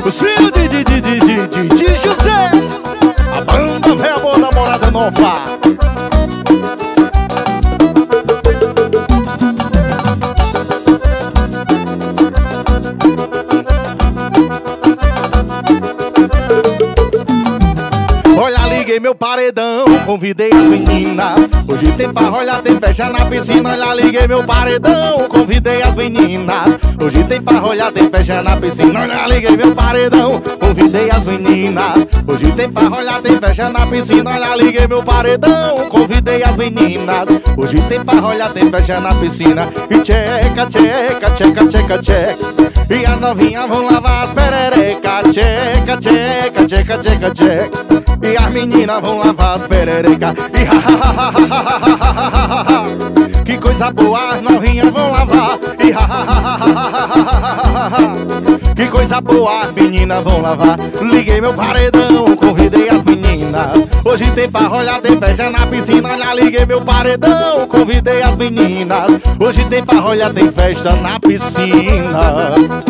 Os filhos de José, a banda velha boa da Morada Nova. Olha, liguei meu paredão, convidei as meninas. Hoje tem parrolha, tem festa na piscina. Olha, liguei meu paredão, convidei as meninas. Hoje tem parrolha, tem festa na piscina. Olha, liguei meu paredão, convidei as meninas. Hoje tem parrolha, tem festa na piscina. Olha, liguei meu paredão, convidei as meninas. Hoje tem parrolha, tem festa na piscina. E tcheca, tcheca, tcheca, tcheca, tcheca. E as novinhas vão lavar as perereca. Tcheca, tcheca, tcheca, tcheca, tcheca. E as meninas vão lavar as perereca. E ha ha ha ha ha ha ha ha. Que coisa boa, as novinhas vão lavar. E ha ha ha ha ha ha ha. Que coisa boa, as meninas vão lavar. Liguei meu paredão, convidei as meninas. Hoje tem parrolha, tem festa na piscina. Olha, liguei meu paredão, convidei as meninas. Hoje tem parrolha, tem festa na piscina.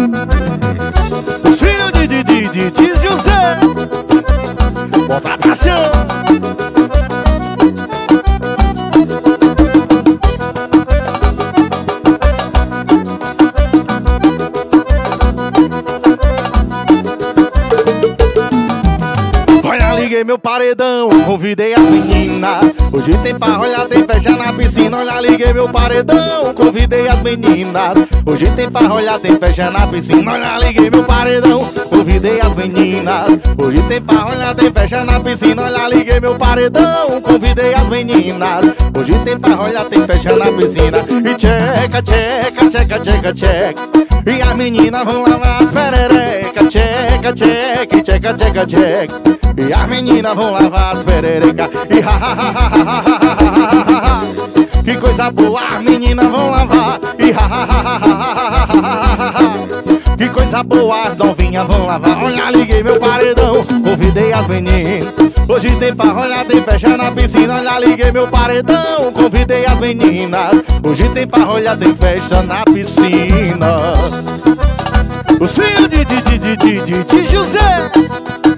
Os filhos de José, bota pra cima. Olha, liguei meu paredão, convidei as meninas. Hoje tem parrolha, tem festa na piscina. Olha, liguei meu paredão, convidei as meninas. Hoje tem parrolha, tem festa na piscina. Olha, liguei meu paredão, convidei as meninas. Hoje tem parrolha, tem festa na piscina. Olha, liguei meu paredão, convidei as meninas. Hoje tem parrolha, tem festa na piscina. E tcheca, tcheca, tcheca, tcheca, tcheca. E as meninas vão lavar as perereca. Tcheca, tcheca, tcheca, tcheca, tcheca. E as meninas vão lavar as perereca. E ha ha ha ha ha ha ha ha. Que coisa boa, as meninas vão lavar. E ha ha ha ha ha ha ha. Que coisa boa, as novinhas vão lavar. Olha, liguei meu paredão, convidei as meninas. Hoje tem parrolha, tem festa na piscina. Olha, liguei meu paredão, convidei as meninas. Hoje tem parrolha, tem festa na piscina. Os filhos de José,